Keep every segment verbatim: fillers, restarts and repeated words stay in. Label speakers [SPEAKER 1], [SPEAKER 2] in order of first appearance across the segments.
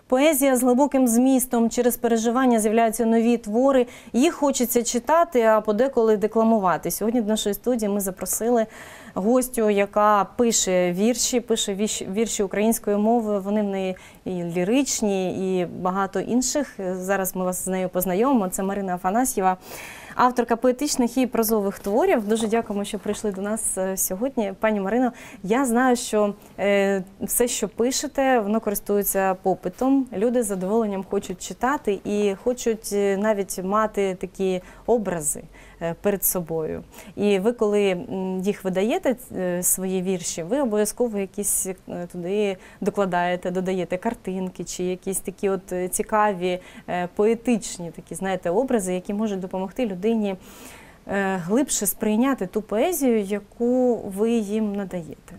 [SPEAKER 1] Поезія з глибоким змістом, через переживання з'являються нові твори. Їх хочеться читати, а подеколи декламувати. Сьогодні до нашої студії ми запросили гостю, яка пише вірші, пише вірші українською мовою. Вони в неї і ліричні, і багато інших. Зараз ми вас з нею познайомимо. Це Марина Афанасьєва, авторка поетичних і прозових творів. Дуже дякуємо, що прийшли до нас сьогодні. Пані Марино, я знаю, що все, що пишете, воно користується попитом. Люди з задоволенням хочуть читати і хочуть навіть мати такі образи перед собою. І ви, коли їх видаєте, свої вірші, ви обов'язково якісь туди докладаєте, додаєте картинки чи якісь такі от цікаві, поетичні такі, знаєте, образи, які можуть допомогти людині глибше сприйняти ту поезію, яку ви їм надаєте.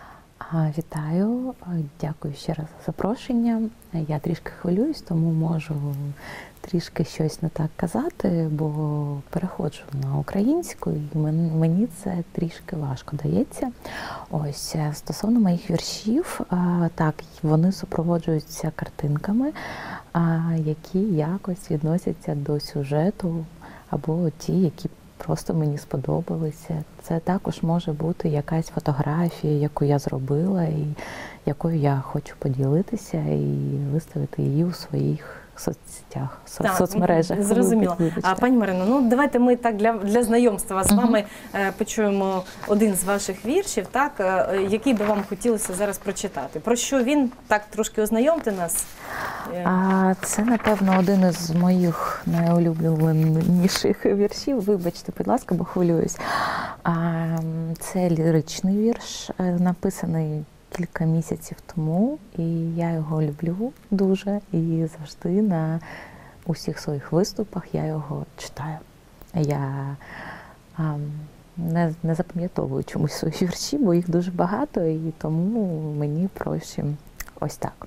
[SPEAKER 2] Вітаю, дякую ще раз за запрошення. Я трішки хвилююсь, тому можу трішки щось не так казати, бо переходжу на українську, і мені це трішки важко дається. Ось, стосовно моїх віршів, так, вони супроводжуються картинками, які якось відносяться до сюжету, або ті, які просто мені сподобалися. Це також може бути якась фотографія, яку я зробила, і якою я хочу поділитися і виставити її у своїх соцсетях, в соцмережах.
[SPEAKER 1] Зрозуміло. А, пані Марино, ну давайте ми так для, для знайомства з вами uh-huh. почуємо один з ваших віршів, так, який би вам хотілося зараз прочитати. Про що він? Так, трошки ознайомте нас.
[SPEAKER 2] А, це, напевно, один із моїх найулюбленіших віршів. Вибачте, будь ласка, бо хвилююсь. А, це ліричний вірш, написаний кілька місяців тому, і я його люблю дуже, і завжди на усіх своїх виступах я його читаю. Я а, не, не запам'ятовую чомусь свої вірші, бо їх дуже багато, і тому мені проще ось так.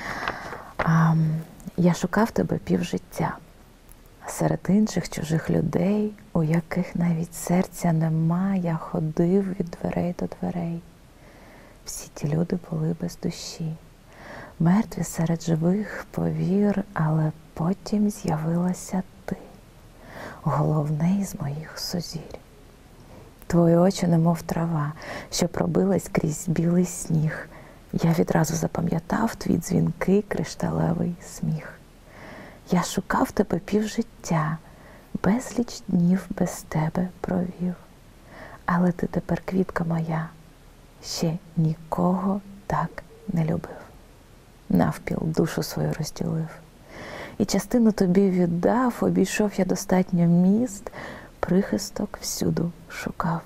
[SPEAKER 2] А, я шукав тебе півжиття серед інших чужих людей, у яких навіть серця нема, я ходив від дверей до дверей. Всі ті люди були без душі, мертві серед живих, повір, але потім з'явилася ти, головне із моїх сузір'їв. Твої очі немов трава, що пробилась крізь білий сніг. Я відразу запам'ятав твій дзвінкий кришталевий сміх. Я шукав тебе півжиття, безліч днів без тебе провів. Але ти тепер квітка моя, ще нікого так не любив. Навпіл душу свою розділив. І частину тобі віддав, обійшов я достатньо міст, прихисток всюду шукав.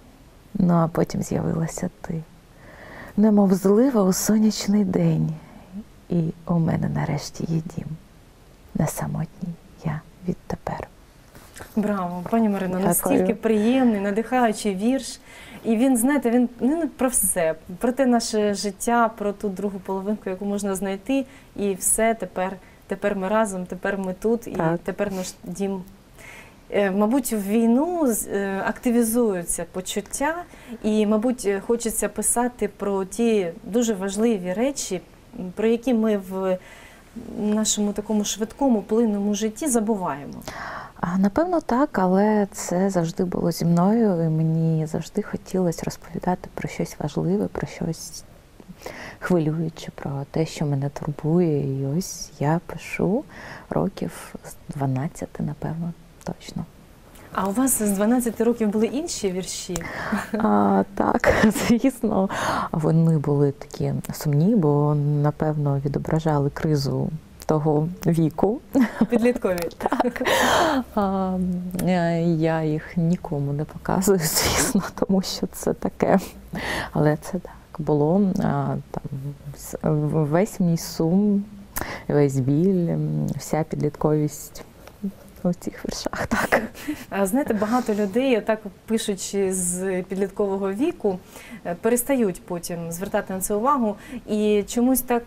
[SPEAKER 2] Ну а потім з'явилася ти, немов злива у сонячний день, і у мене нарешті є дім. Не самотній я відтепер.
[SPEAKER 1] Браво, пані Марино,
[SPEAKER 2] Дякую.
[SPEAKER 1] Настільки приємний, надихаючий вірш. І він, знаєте, він не про все, про те наше життя, про ту другу половинку, яку можна знайти, і все, тепер, тепер ми разом, тепер ми тут, і так. Тепер наш дім. Мабуть, в війну активізуються почуття, і, мабуть, хочеться писати про ті дуже важливі речі, про які ми в нашому такому швидкому, плинному житті забуваємо.
[SPEAKER 2] Напевно, так, але це завжди було зі мною, і мені завжди хотілося розповідати про щось важливе, про щось хвилююче, про те, що мене турбує. І ось я пишу років з дванадцяти, напевно, точно.
[SPEAKER 1] А у вас з дванадцяти років були інші вірші?
[SPEAKER 2] А, так, звісно. Вони були такі сумні, бо, напевно, відображали кризу того віку.
[SPEAKER 1] Підліткові.
[SPEAKER 2] Так. А, я їх нікому не показую, звісно, тому що це таке. Але це так було. А, там, весь мій сум, весь біль, вся підлітковість у цих віршах, так.
[SPEAKER 1] Знаєте, багато людей, так пишучи з підліткового віку, перестають потім звертати на це увагу і чомусь так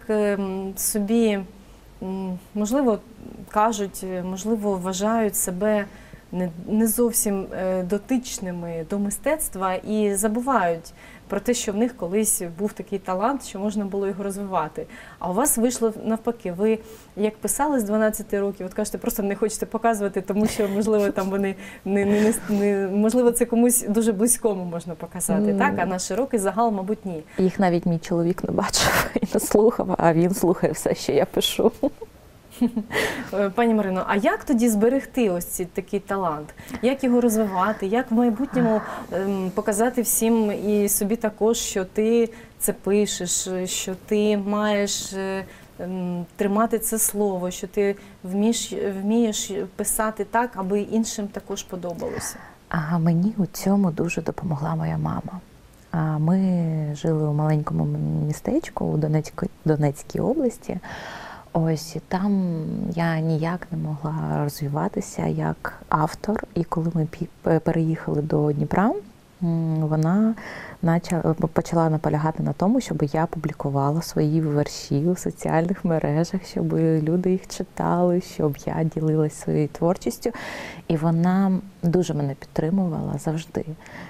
[SPEAKER 1] собі, можливо, кажуть, можливо, вважають себе не, не зовсім е, дотичними до мистецтва і забувають про те, що в них колись був такий талант, що можна було його розвивати. А у вас вийшло навпаки. Ви як писали з дванадцяти років, от кажете, просто не хочете показувати, тому що, можливо, там вони не, не, не, не можливо, це комусь дуже близькому можна показати, mm. так? А на широкий загал, мабуть, ні.
[SPEAKER 2] Їх навіть мій чоловік не бачив і не слухав, а він слухає все, що я пишу.
[SPEAKER 1] Пані Марино, а як тоді зберегти ось цей такий талант? Як його розвивати? Як в майбутньому ем, показати всім і собі також, що ти це пишеш, що ти маєш ем, тримати це слово, що ти вмієш, вмієш писати так, аби іншим також подобалося?
[SPEAKER 2] А мені у цьому дуже допомогла моя мама. Ми жили у маленькому містечку у Донецькій, Донецькій області. Ось, і там я ніяк не могла розвиватися як автор. І коли ми переїхали до Дніпра, вона почала наполягати на тому, щоб я публікувала свої вірші у соціальних мережах, щоб люди їх читали, щоб я ділилась своєю творчістю. І вона дуже мене підтримувала завжди.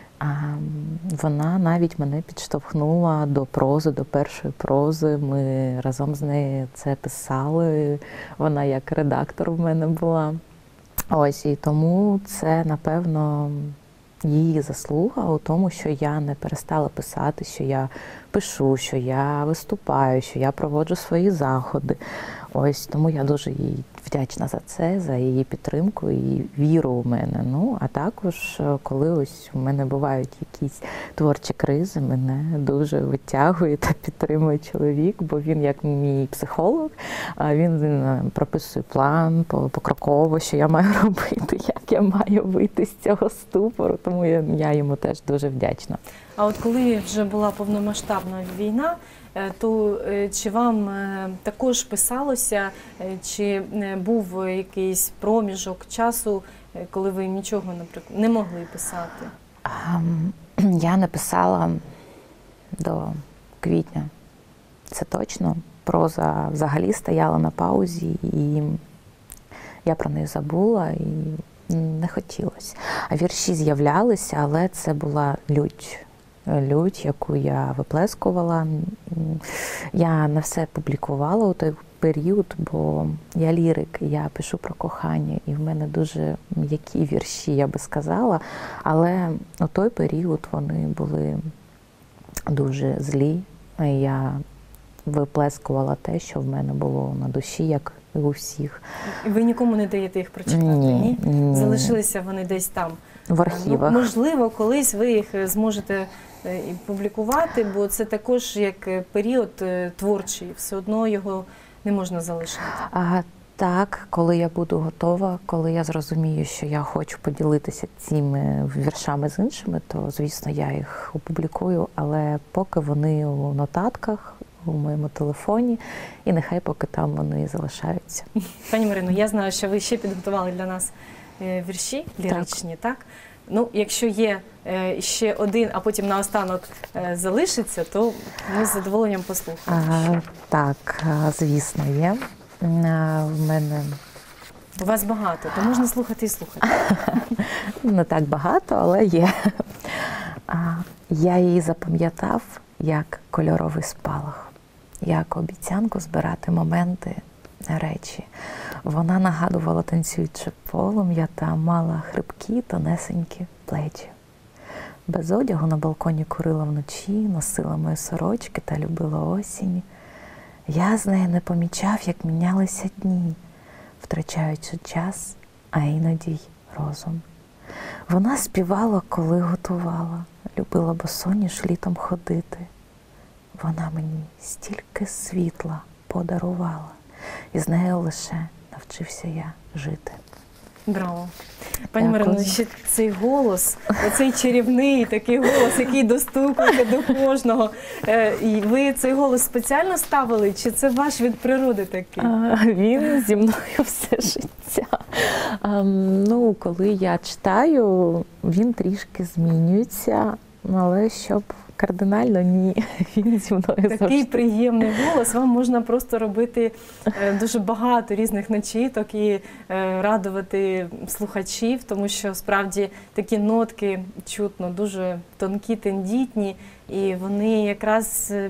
[SPEAKER 2] Вона навіть мене підштовхнула до прози, до першої прози. Ми разом з нею це писали. Вона як редактор в мене була. Ось, і тому це, напевно, її заслуга у тому, що я не перестала писати, що я пишу, що я виступаю, що я проводжу свої заходи. Ось, тому я дуже їй вдячна за це, за її підтримку і віру у мене. Ну, а також, коли ось у мене бувають якісь творчі кризи, мене дуже витягує та підтримує чоловік, бо він як мій психолог, він прописує план покроково, що я маю робити, як я маю вийти з цього ступору, тому я, я йому теж дуже вдячна.
[SPEAKER 1] А от коли вже була повномасштабна війна, то чи вам також писалося, чи був якийсь проміжок часу, коли ви нічого, наприклад, не могли писати?
[SPEAKER 2] Я не писала до квітня, це точно. Проза взагалі стояла на паузі, і я про неї забула, і не хотілося. А вірші з'являлися, але це була лють. Лють, яку я виплескувала. Я не все публікувала у той період, бо я лірик, я пишу про кохання, і в мене дуже м'які вірші, я би сказала. Але у той період вони були дуже злі. Я виплескувала те, що в мене було на душі, як і у всіх.
[SPEAKER 1] І ви нікому не даєте їх прочитати?
[SPEAKER 2] Ні,
[SPEAKER 1] ні?
[SPEAKER 2] ні.
[SPEAKER 1] Залишилися вони десь там?
[SPEAKER 2] В архівах.
[SPEAKER 1] Ну, можливо, колись ви їх зможете і публікувати, бо це також як період творчий, все одно його не можна залишити.
[SPEAKER 2] А, так, коли я буду готова, коли я зрозумію, що я хочу поділитися цими віршами з іншими, то, звісно, я їх опублікую, але поки вони у нотатках, у моєму телефоні, і нехай поки там вони залишаються.
[SPEAKER 1] Пані Марино, я знаю, що ви ще підготували для нас вірші ліричні, так? так? Ну, якщо є е, ще один, а потім наостанок е, залишиться, то ми з задоволенням послухаємо.
[SPEAKER 2] А, так, звісно, є. А, в мене...
[SPEAKER 1] У вас багато, то можна слухати і слухати.
[SPEAKER 2] Не так багато, але є. А, я її запам'ятав як кольоровий спалах, як обіцянку збирати моменти, речі. Вона нагадувала танцююче полум'я та мала хрипкі, тонесенькі плечі. Без одягу на балконі курила вночі, носила мої сорочки та любила осінь. Я з нею не помічав, як мінялися дні, втрачаючи час, а іноді й розум. Вона співала, коли готувала, любила босоніж літом ходити. Вона мені стільки світла подарувала, і з нею лише навчився я жити.
[SPEAKER 1] Браво! Пані Марино, ще цей голос, цей чарівний такий голос, який достукує до кожного. І ви цей голос спеціально ставили, чи це ваш від природи такий?
[SPEAKER 2] А, він зі мною все життя. А, ну, коли я читаю, він трішки змінюється, але щоб кардинально, ні. Він зі мною
[SPEAKER 1] Такий
[SPEAKER 2] завжди.
[SPEAKER 1] приємний голос. Вам можна просто робити е, дуже багато різних начиток і е, радувати слухачів, тому що справді такі нотки чутно дуже тонкі, тендітні, і вони якраз е,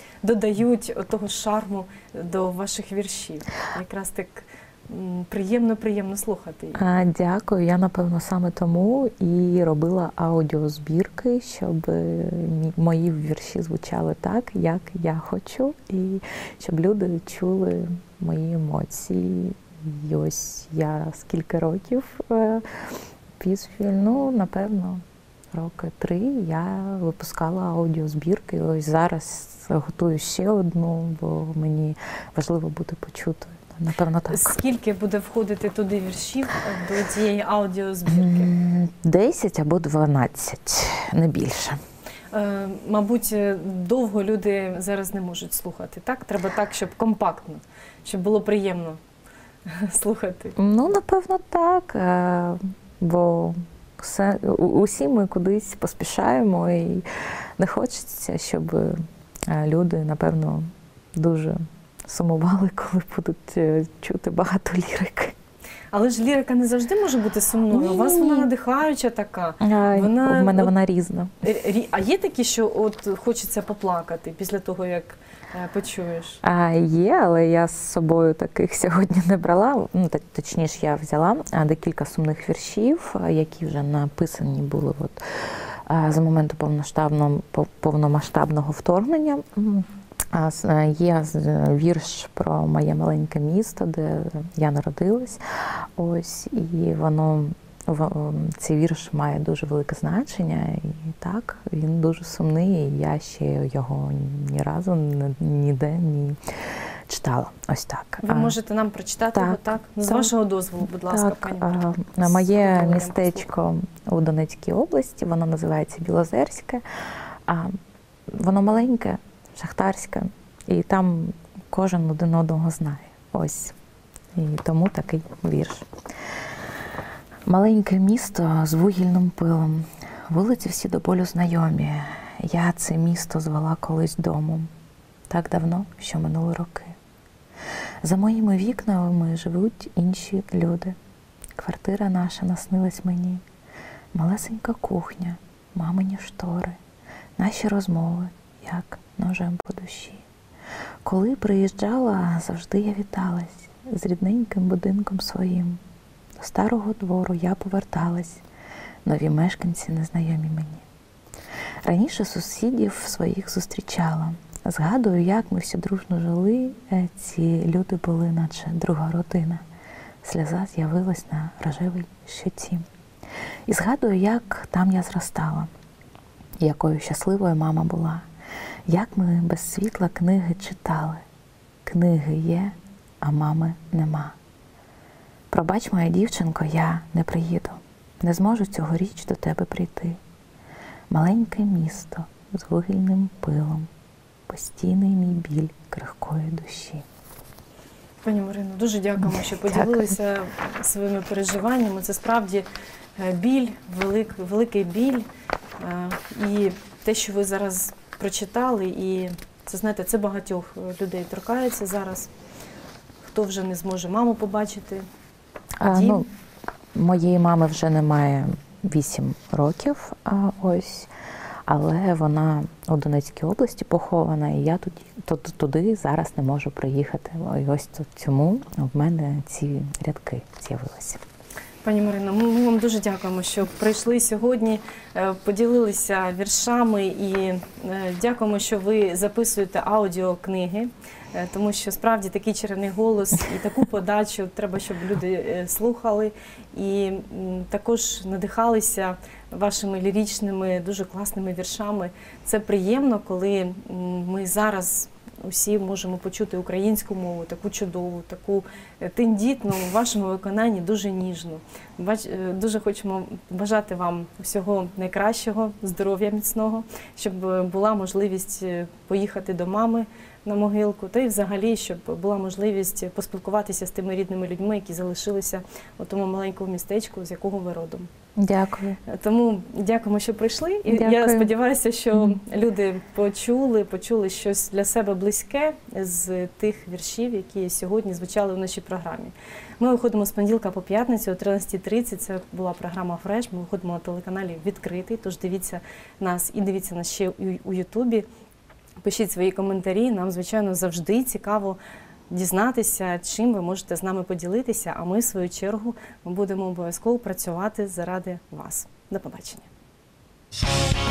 [SPEAKER 1] додають того шарму до ваших віршів. Якраз так приємно-приємно слухати їх.
[SPEAKER 2] А, Дякую. Я, напевно, саме тому і робила аудіозбірки, щоб мі- мої вірші звучали так, як я хочу, і щоб люди чули мої емоції. І ось я скільки років е, після, ну, напевно, роки три я випускала аудіозбірки. Ось зараз готую ще одну, бо мені важливо бути почутою. Напевно, так.
[SPEAKER 1] Скільки буде входити туди віршів до цієї аудіозбірки?
[SPEAKER 2] М, десять або дванадцять, не більше.
[SPEAKER 1] Е, Мабуть, довго люди зараз не можуть слухати, так? Треба так, щоб компактно, щоб було приємно слухати.
[SPEAKER 2] Ну, напевно, так. е, Бо все, у- усі ми кудись поспішаємо, і не хочеться, щоб е, люди, напевно, дуже сумували, коли будуть е, чути багато лірики.
[SPEAKER 1] Але ж лірика не завжди може бути сумною. У вас вона
[SPEAKER 2] Ні.
[SPEAKER 1] надихаюча така.
[SPEAKER 2] А,
[SPEAKER 1] Вона-
[SPEAKER 2] в мене
[SPEAKER 1] от-
[SPEAKER 2] вона різна.
[SPEAKER 1] Рі- А є такі, що от хочеться поплакати після того, як е, почуєш?
[SPEAKER 2] А, є, але я з собою таких сьогодні не брала. Ну, так, точніше, я взяла а, декілька сумних віршів, а, які вже написані були от, а, з моменту повноштабного, пов- повномасштабного вторгнення. М. А, с- а, Є з- вірш про моє маленьке місто, де я народилась. Ось, і воно в- цей вірш має дуже велике значення, і так, він дуже сумний, і я ще його ні разу ні- ніде не читала. Ось так.
[SPEAKER 1] Ви
[SPEAKER 2] А,
[SPEAKER 1] можете нам прочитати
[SPEAKER 2] так,
[SPEAKER 1] його, так? З
[SPEAKER 2] так.
[SPEAKER 1] вашого дозволу, будь ласка,
[SPEAKER 2] так,
[SPEAKER 1] пані.
[SPEAKER 2] а,
[SPEAKER 1] З
[SPEAKER 2] моє
[SPEAKER 1] задоволенням
[SPEAKER 2] містечко у Донецькій області, воно називається Білозерське. А, воно маленьке, шахтарське, і там кожен один одного знає. Ось. І тому такий вірш. Маленьке місто з вугільним пилом, вулиці всі до болю знайомі. Я це місто звала колись домом, так давно, що минули роки. За моїми вікнами живуть інші люди. Квартира наша наснилась мені, малесенька кухня, мамині штори, наші розмови, як ножем по душі. Коли приїжджала, завжди я віталась з рідненьким будинком своїм. До старого двору я поверталась, нові мешканці незнайомі мені. Раніше сусідів своїх зустрічала. Згадую, як ми всі дружно жили, е, ці люди були, наче друга родина. Сльоза з'явилась на рожевій щоці. І згадую, як там я зростала, якою щасливою мама була, як ми без світла книги читали. Книги є, а мами нема. Пробач, моя дівчинко, я не приїду, не зможу цьогоріч до тебе прийти. Маленьке місто з вугільним пилом, постійний мій біль крихкої душі.
[SPEAKER 1] Пані Марино, дуже дякуємо, що поділилися своїми переживаннями. Це справді е, біль, велик, великий біль. Е, І те, що ви зараз прочитали, і це, знаєте, це багатьох людей торкається зараз. Хто вже не зможе маму побачити.
[SPEAKER 2] А,
[SPEAKER 1] Дім?
[SPEAKER 2] ну, моєї мами вже немає вісім років, а, ось, але вона у Донецькій області похована, і я туди, туди, туди зараз не можу приїхати. І ось тут цьому в мене ці рядки з'явилися.
[SPEAKER 1] Пані Марино, ми ми вам дуже дякуємо, що прийшли сьогодні, е, поділилися віршами і е, дякуємо, що ви записуєте аудіокниги, е, тому що справді такий чарівний голос і таку подачу треба, щоб люди е, слухали і м, також надихалися вашими ліричними, дуже класними віршами. Це приємно, коли м, ми зараз усі можемо почути українську мову, таку чудову, таку тендітну, у вашому виконанні дуже ніжну. Бач, е, дуже хочемо бажати вам всього найкращого, здоров'я міцного, щоб е, була можливість е, поїхати до мами на могилку, та й взагалі, щоб була можливість поспілкуватися з тими рідними людьми, які залишилися у тому маленькому містечку, з якого ви родом.
[SPEAKER 2] Дякую.
[SPEAKER 1] Тому дякуємо, що прийшли. І
[SPEAKER 2] Дякую.
[SPEAKER 1] я сподіваюся, що люди почули, почули щось для себе близьке з тих віршів, які сьогодні звучали в нашій програмі. Ми виходимо з понеділка по п'ятницю о тринадцятій тридцять. Це була програма «Фреш». Ми виходимо на телеканалі «Відкритий», тож дивіться нас і дивіться нас ще у Ютубі. Пишіть свої коментарі. Нам, звичайно, завжди цікаво дізнатися, чим ви можете з нами поділитися, а ми, в свою чергу, ми будемо обов'язково працювати заради вас. До побачення.